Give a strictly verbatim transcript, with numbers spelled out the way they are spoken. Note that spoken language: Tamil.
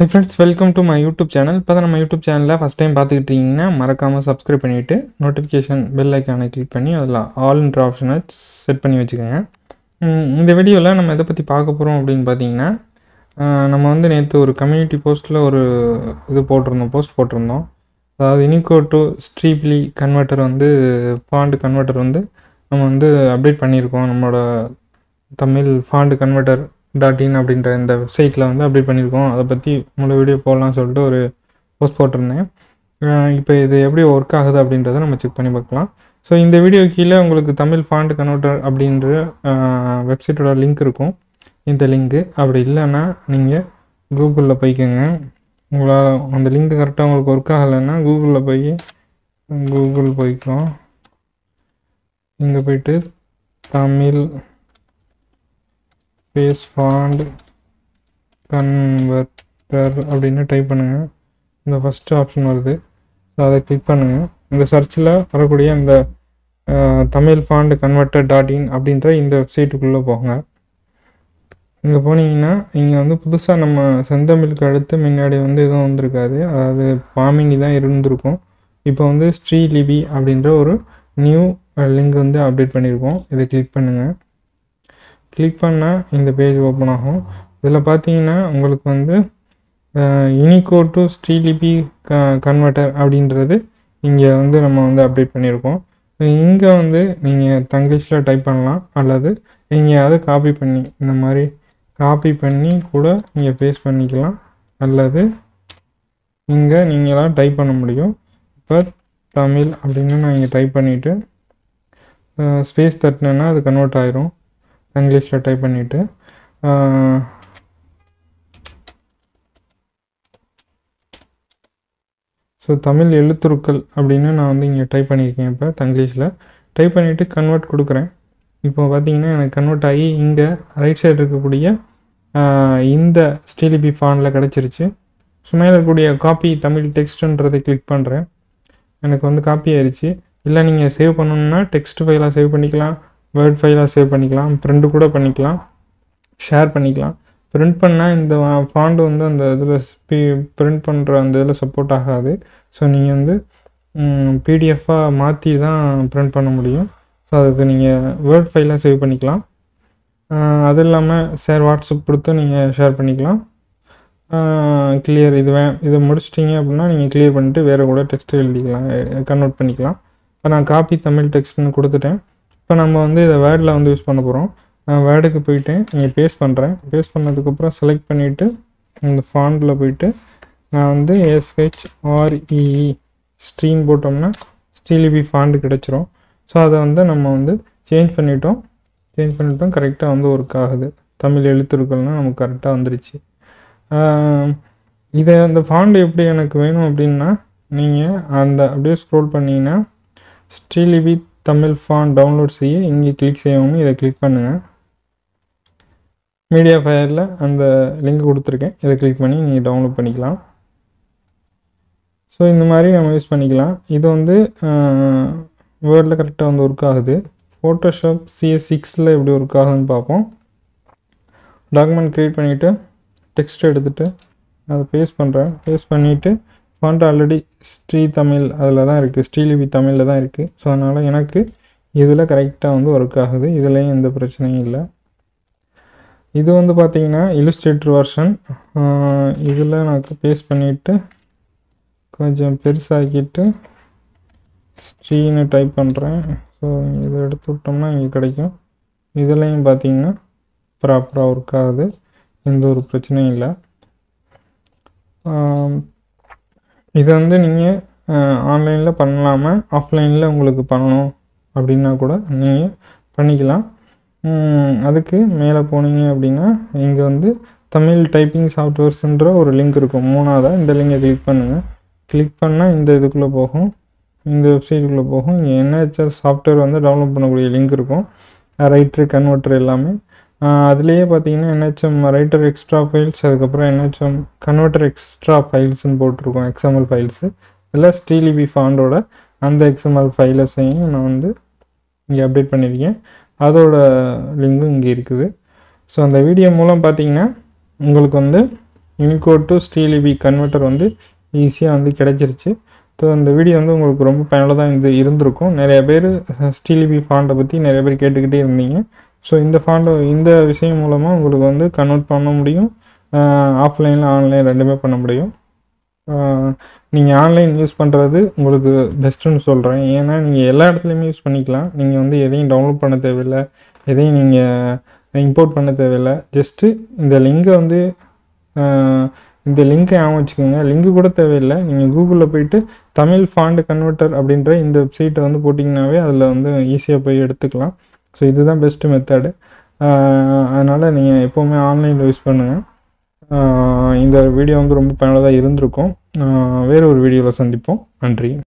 Hi friends, welcome to my YouTube channel. இப்போ தான் நம்ம YouTube சேனலில் ஃபஸ்ட் டைம் பார்த்துக்கிட்டிங்கன்னா மறக்காமல் சப்ஸ்கிரைப் பண்ணிவிட்டு நோட்டிஃபிகேஷன் பெல் ஐக்கானை கிளிக் பண்ணி அதில் ஆல்ன்ற ஆப்ஷனை செட் பண்ணி வச்சுக்கோங்க. இந்த வீடியோவில் நம்ம எதை பற்றி பார்க்க போகிறோம் அப்படின்னு பார்த்தீங்கன்னா, நம்ம வந்து நேற்று ஒரு கம்யூனிட்டி போஸ்ட்டில் ஒரு இது போட்டிருந்தோம் போஸ்ட் போட்டிருந்தோம் அதாவது இனிகோ டு ஸ்ட்ரீப்லி கன்வெர்ட்டர் வந்து ஃபாண்ட் கன்வெர்ட்டர் வந்து நம்ம வந்து அப்டேட் பண்ணியிருக்கோம். நம்மளோட Tamil font converter dot in அப்படின்ற இந்த வெப்சைட்டில் வந்து அப்டேட் பண்ணியிருக்கோம். அதை பற்றி முழு வீடியோ போடலாம்னு சொல்லிட்டு ஒரு போஸ்ட் போட்டிருந்தேன். இப்போ இது எப்படி ஒர்க் ஆகுது அப்படின்றத நம்ம செக் பண்ணி பார்க்கலாம். ஸோ இந்த வீடியோ கீழே உங்களுக்கு தமிழ் ஃபாண்ட் கன்வெர்ட்டர் அப்படின்ற வெப்சைட்டோட லிங்க் இருக்கும். இந்த லிங்க்கு அப்படி இல்லைன்னா நீங்கள் கூகுளில் போய்க்கோங்க. உங்களால் அந்த லிங்க் கரெக்டாக உங்களுக்கு ஒர்க் ஆகலைன்னா கூகுளில் போய் கூகுள் போய்க்கோம். இங்கே போய்ட்டு தமிழ் ஸ்பேஸ் ஃபாண்ட் கன்வெர்ட்டர் அப்படின்னு டைப் பண்ணுங்கள். இந்த ஃபஸ்ட்டு ஆப்ஷன் வருது, ஸோ அதை கிளிக் பண்ணுங்கள். இந்த சர்ச்சில் வரக்கூடிய இந்த Tamil font converter dot in அப்படின்ற இந்த வெப்சைட்டுக்குள்ளே போங்க. இங்கே போனீங்கன்னா இங்கே வந்து புதுசாக நம்ம செந்தமிழுக்கு அடுத்து முன்னாடி வந்து எதுவும் வந்திருக்காது, அதாவது பாமினி தான் இருந்திருக்கும். இப்போ வந்து ஸ்ரீ லிபி அப்படின்ற ஒரு நியூ லிங்க் வந்து அப்டேட் பண்ணியிருக்கோம். இதை கிளிக் பண்ணுங்கள். கிளிக் பண்ணால் இந்த பேஜ் ஓப்பன் ஆகும். இதில் பார்த்தீங்கன்னா உங்களுக்கு வந்து யூனிகோ டு ஸ்ரீலிபி க கன்வெர்ட்டர் அப்படின்றது இங்கே வந்து நம்ம வந்து அப்டேட் பண்ணியிருக்கோம். இங்கே வந்து நீங்கள் தங்கிலீஷில் டைப் பண்ணலாம், அல்லது எங்கேயாவது காப்பி பண்ணி இந்த மாதிரி காப்பி பண்ணி கூட நீங்கள் பேஸ்ட் பண்ணிக்கலாம், அல்லது இங்கே நீங்களாம் டைப் பண்ண முடியும். இப்போ தமிழ் அப்படின்னு நான் இங்கே டைப் பண்ணிவிட்டு ஸ்பேஸ் தட்டினேன்னா அது கன்வெர்ட் ஆயிரும். இங்கிலீஷில் டைப் பண்ணிவிட்டு ஸோ தமிழ் எழுத்துருக்கள் அப்படின்னு நான் வந்து இங்கே டைப் பண்ணியிருக்கேன். இப்போ தங்கிலீஷில் டைப் பண்ணிவிட்டு கன்வெர்ட் கொடுக்குறேன். இப்போ பார்த்தீங்கன்னா எனக்கு கன்வெர்ட் ஆகி இங்கே ரைட் சைடு இருக்கக்கூடிய இந்த ஸ்ரீலிபி ஃபாண்டில் கிடச்சிருச்சு. ஸோ மேலே இருக்கக்கூடிய காப்பி தமிழ் டெக்ஸ்ட்டுன்றதை கிளிக் பண்ணுறேன். எனக்கு வந்து காப்பி ஆயிடுச்சு. இல்லை நீங்கள் சேவ் பண்ணணுன்னா டெக்ஸ்ட் ஃபைலாக சேவ் பண்ணிக்கலாம், வேர்ட் ஃபைலாக சேவ் பண்ணிக்கலாம், ப்ரிண்ட் கூட பண்ணிக்கலாம், ஷேர் பண்ணிக்கலாம். ப்ரிண்ட் பண்ணால் இந்த ஃபாண்ட் வந்து அந்த இதில் ஸ்பீ ப்ரிண்ட் பண்ணுற அந்த இதில் சப்போர்ட் ஆகாது. ஸோ நீங்கள் வந்து பிடிஎஃபாக மாற்றி தான் ப்ரிண்ட் பண்ண முடியும். ஸோ அதுக்கு நீங்கள் வேர்ட் ஃபைலாக சேவ் பண்ணிக்கலாம். அது இல்லாமல் ஷேர் வாட்ஸ்அப் கொடுத்து நீங்கள் ஷேர் பண்ணிக்கலாம். கிளியர் இது வே இதை முடிச்சிட்டிங்க அப்படின்னா நீங்கள் கிளியர் பண்ணிவிட்டு வேறு கூட டெக்ஸ்ட் எழுதிக்கலாம், கன்வெர்ட் பண்ணிக்கலாம். இப்போ நான் காப்பி தமிழ் டெக்ஸ்ட்னு கொடுத்துட்டேன். இப்போ நம்ம வந்து இதை வேர்டில் வந்து யூஸ் பண்ண போகிறோம். நான் வேர்டுக்கு போயிட்டேன், இங்கே பேஸ்ட் பண்ணுறேன். பேஸ்ட் பண்ணதுக்கப்புறம் செலக்ட் பண்ணிவிட்டு இந்த ஃபாண்டில் போயிட்டு நான் வந்து எஸ்ஹெச்ஆர்இஇ ஸ்ட்ரீன் போட்டோம்னா ஸ்ரீலிபி ஃபாண்டு கிடச்சிரும். ஸோ அதை வந்து நம்ம வந்து சேஞ்ச் பண்ணிட்டோம் சேஞ்ச் பண்ணிட்டோம் கரெக்டாக வந்து ஒர்க் ஆகுது. தமிழ் எழுத்துருக்கள்னால் நமக்கு கரெக்டாக வந்துருச்சு. இதை அந்த ஃபாண்டு எப்படி எனக்கு வேணும் அப்படின்னா நீங்கள் அந்த அப்படியே ஸ்க்ரோல் பண்ணிங்கன்னா ஸ்ரீலிபி தமிழ் ஃபாண்ட் டவுன்லோட் செய்ய இங்கே கிளிக் செய்யணும். இதை கிளிக் பண்ணுங்கள். மீடியா ஃபயரில் அந்த லிங்க் கொடுத்துருக்கேன், இதை கிளிக் பண்ணி நீங்கள் டவுன்லோட் பண்ணிக்கலாம். ஸோ இந்த மாதிரி நம்ம யூஸ் பண்ணிக்கலாம். இது வந்து வேர்டில் கரெக்டாக வந்து ஒர்க் ஆகுது. ஃபோட்டோஷாப் சிஎஸ் சிக்ஸில் எப்படி ஒர்க் ஆகுதுன்னு பார்ப்போம். டாக்குமெண்ட் க்ரியேட் பண்ணிவிட்டு டெக்ஸ்ட் எடுத்துகிட்டு அதை பேஸ்ட் பண்ணுறேன். பேஸ்ட் பண்ணிவிட்டு ஃபாண்ட் ஆல்ரெடி ஸ்ரீ தமிழ் அதில் தான் இருக்குது, ஸ்ரீலிபி தமிழில் தான் இருக்குது. ஸோ அதனால் எனக்கு இதில் கரெக்டாக வந்து ஒர்க் ஆகுது. இதுலேயும் எந்த பிரச்சனையும் இல்லை. இது வந்து பார்த்திங்கன்னா இல்லுஸ்ட்ரேட்டர் வெர்ஷன். இதில் நான் பேஸ்ட் பண்ணிவிட்டு கொஞ்சம் பெருசாக்கிட்டு ஸ்ரீன்னு டைப் பண்ணுறேன். ஸோ இதை எடுத்து விட்டோம்னா இங்கே கிடைக்கும். இதுலேயும் பார்த்திங்கன்னா ப்ராப்பராக ஒர்க் ஆகுது, எந்த ஒரு பிரச்சனையும் இல்லை. இதை வந்து நீங்கள் ஆன்லைனில் பண்ணலாமல் ஆஃப்லைனில் உங்களுக்கு பண்ணணும் அப்படின்னா கூட நீங்கள் பண்ணிக்கலாம். அதுக்கு மேலே போனீங்க அப்படின்னா இங்கே வந்து தமிழ் டைப்பிங் சாஃப்ட்வேர்ஸ்ன்ற ஒரு லிங்க் இருக்கும். மூணாவதாக இந்த லிங்கை கிளிக் பண்ணுங்கள். கிளிக் பண்ணால் இந்த இதுக்குள்ளே போகும், இந்த வெப்சைட்டுக்குள்ளே போகும். இங்கே என்ஹெச்எஸ் சாஃப்ட்வேர் வந்து டவுன்லோட் பண்ணக்கூடிய லிங்க் இருக்கும், ரைட்ரு கன்வெர்ட்டர் எல்லாமே. அதுலேயே பார்த்தீங்கன்னா என்ஹெச்எம் ரைட்டர் எக்ஸ்ட்ரா ஃபைல்ஸ், அதுக்கப்புறம் என்ஹெச்எம் கன்வெர்ட்டர் எக்ஸ்ட்ரா ஃபைல்ஸ்ன்னு போட்டிருக்கோம், எக்ஸ்எம்எல் ஃபைல்ஸு. இல்லை ஸ்ரீலிபி ஃபாண்டோட அந்த எக்ஸ்எம்எல் ஃபைல்ஸையும் நான் வந்து இங்கே அப்டேட் பண்ணியிருக்கேன். அதோட லிங்கும் இங்கே இருக்குது. ஸோ அந்த வீடியோ மூலம் பார்த்தீங்கன்னா உங்களுக்கு வந்து யூனிகோட் டு ஸ்ரீலிபி கன்வெர்ட்டர் வந்து ஈஸியாக வந்து கிடச்சிருச்சு. ஸோ இந்த வீடியோ வந்து உங்களுக்கு ரொம்ப பயனுள்ளதாக இது இருந்திருக்கும். நிறைய பேர் ஸ்ரீலிபி ஃபாண்டை பற்றி நிறைய பேர் கேட்டுக்கிட்டே இருந்தீங்க. ஸோ இந்த ஃபாண்டை இந்த விஷயம் மூலமாக உங்களுக்கு வந்து கன்வெர்ட் பண்ண முடியும். ஆஃப்லைனில் ஆன்லைன் ரெண்டுமே பண்ண முடியும். நீங்கள் ஆன்லைன் யூஸ் பண்ணுறது உங்களுக்கு பெஸ்ட்டுன்னு சொல்கிறேன். ஏன்னா நீங்கள் எல்லா இடத்துலையுமே யூஸ் பண்ணிக்கலாம். நீங்கள் வந்து எதையும் டவுன்லோட் பண்ண தேவையில்லை, எதையும் நீங்கள் இம்போர்ட் பண்ண தேவையில்லை. ஜஸ்ட்டு இந்த லிங்கை வந்து இந்த லிங்க்கை ஞாபகம் வச்சுக்கோங்க. லிங்கு கூட தேவையில்லை. நீங்கள் கூகுளில் போய்ட்டு தமிழ் ஃபாண்ட் கன்வெர்ட்டர் அப்படின்ற இந்த வெப்சைட்டை வந்து போட்டிங்கனாவே அதில் வந்து ஈஸியாக போய் எடுத்துக்கலாம். ஸோ இதுதான் பெஸ்ட்டு மெத்தடு. அதனால் நீங்கள் எப்போவுமே ஆன்லைனில் யூஸ் பண்ணுங்கள். இந்த வீடியோ வந்து ரொம்ப பயனுள்ளதாக இருந்திருக்கும். வேறு ஒரு வீடியோவில் சந்திப்போம். நன்றி.